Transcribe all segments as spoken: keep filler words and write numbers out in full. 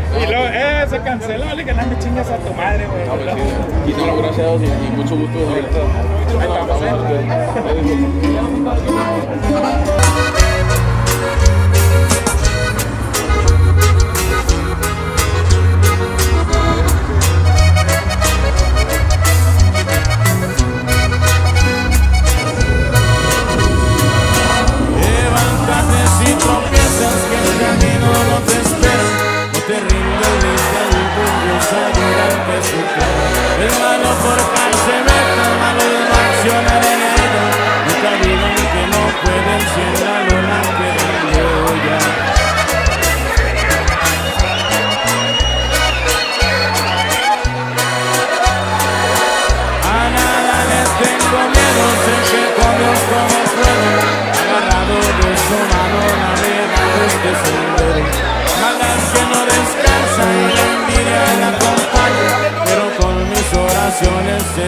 Y luego, eh, se canceló, le dije, no me chingas a tu madre, güey. No, pues sí. Y no, gracias a Dios y, y mucho gusto. Ahorita. Ahí estamos, hermano, por se meta, malo de no accionar en ello. Nunca digan que no pueden, si en la luna quedan ya. A nada les tengo miedo, sé que con Dios como puedo. Agarrado de su mano, navegando este sendero. Maldad que no descansa y la envidia la acompaña, pero con mis oraciones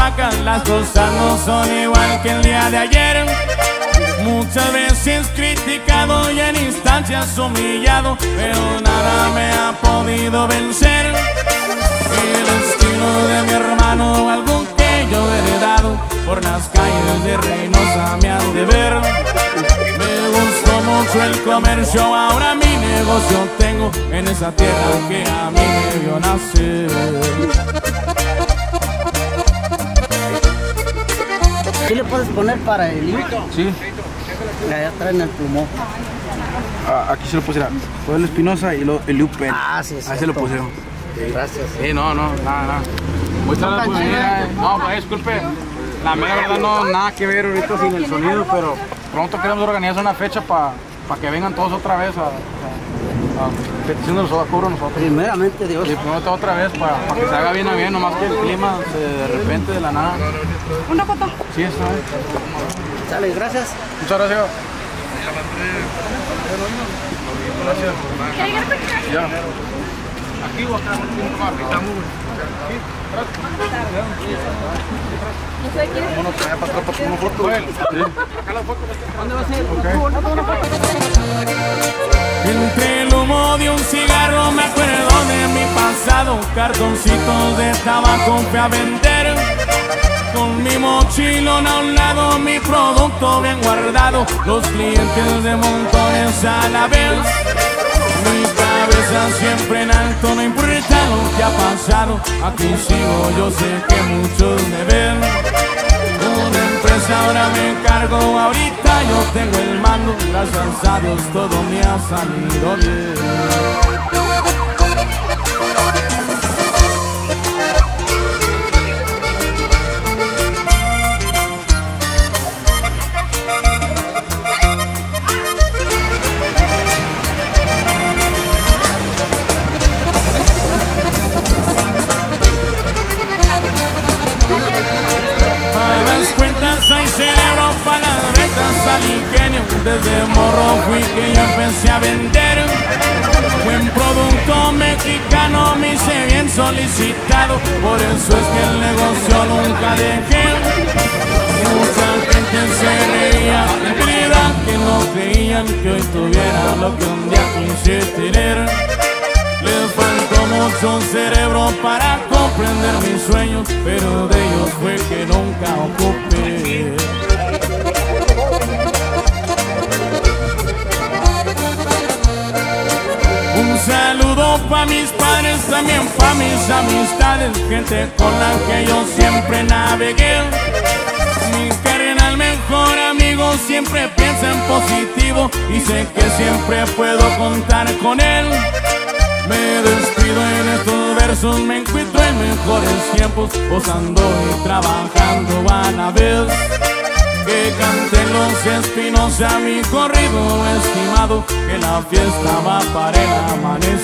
opacas, las cosas no son igual que el día de ayer. Muchas veces criticado y en instancias humillado, pero nada me ha podido vencer. El destino de mi hermano, algo que yo he heredado, por las calles de Reynosa me han de ver. Me gustó mucho el comercio, ahora mi negocio tengo en esa tierra que a mí me vio nacer. ¿Sí le puedes poner para el I? Sí. Allá traen el plumón. Ah, aquí se lo pusieron. Fue el Espinosa y lo, el Lupen. Ah, sí, sí. Ahí se lo pusieron. Gracias. Sí, no, no, nada, nada. Muchas gracias por venir. eh. No, pues disculpe. La mera verdad no nada que ver ahorita sin el sonido, pero pronto queremos organizar una fecha para pa que vengan todos otra vez a, a, a petición de los cobro nosotros. Primeramente Dios. Y primero otra vez para pa que se haga bien a bien, nomás que el clima se, de repente de la nada. ¿Una foto? Sí, está bien. Sale, gracias. Muchas gracias. Gracias. Ya. Aquí o acá, estamos. No sé quién es. Vámonos para allá para atrás para una foto. Acá la foto. ¿Dónde va a ser? Entre el humo de un cigarro me acuerdo de mi pasado, cartoncitos de tabaco fui a vender. Con mi mochilón a un lado, mi producto bien guardado, los clientes de montones a la vez. Mi cabeza siempre en alto, no importa lo que ha pasado, aquí sigo, yo sé que muchos me ven. Una empresa ahora me encargo, ahorita yo tengo el mando, gracias a Dios todo me ha salido bien. Soy cerebro para las rentas al ingenio. Desde morro fui que yo empecé a vender. Buen producto mexicano me hice bien solicitado, por eso es que el negocio nunca dejé. Mucha gente se reía, en realidad que no creían que hoy tuviera lo que un día quise tener. Le faltó mucho cerebro para comprender mis sueños, pero de ellos fue que nunca ocupé. Un saludo pa' mis padres, también pa' mis amistades, gente con la que yo siempre navegué. Mi carnal mejor amigo siempre piensa en positivo y sé que siempre puedo contar con él. Me despido en estos versos, me encuentro en mejores tiempos, posando y trabajando van a ver. Que canten los Espinosa mi corrido estimado, que la fiesta va para el amanecer.